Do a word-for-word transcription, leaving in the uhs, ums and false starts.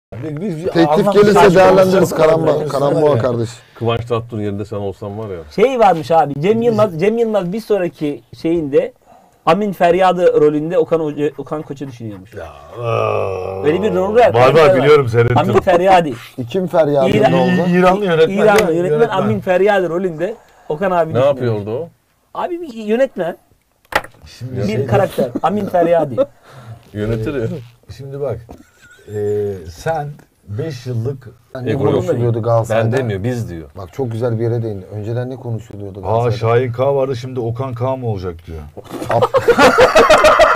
Bir, bir, bir Teklif anlam- gelirse değerlendiririz Karamba, Yani. Karamba kardeş. Kıvanç Tatlıtuğ'un yerinde sen olsan var ya. Şey varmış abi. Cem Yılmaz, Cem Yılmaz bir sonraki şeyinde Amin Feryadı rolünde Okan Hoca, Okan Koç'u düşünüyormuş. Ya, aa, Öyle bir rol var. Var var biliyorum seyrettim. Amin Feryadi. Kim Feryadı İran- ne oldu? İranlı yönetmen. İranlı değil mi? yönetmen Amin Feryadi rolünde Okan abi Ne düşünüyormuş. yapıyordu o? Abi bir yönetmen, Şimdi, bir şeyde- karakter. Amin Feryadi. Yönetir ya. şimdi bak e, sen beş yıllık Ne Ekonomi. konuşuluyordu Ben Galatasaray'da? demiyor, biz diyor. Bak çok güzel bir yere değindi. Önceden ne konuşuluyordu Aa Galatasaray'da? Şahin K vardı şimdi Okan K mı olacak diyor.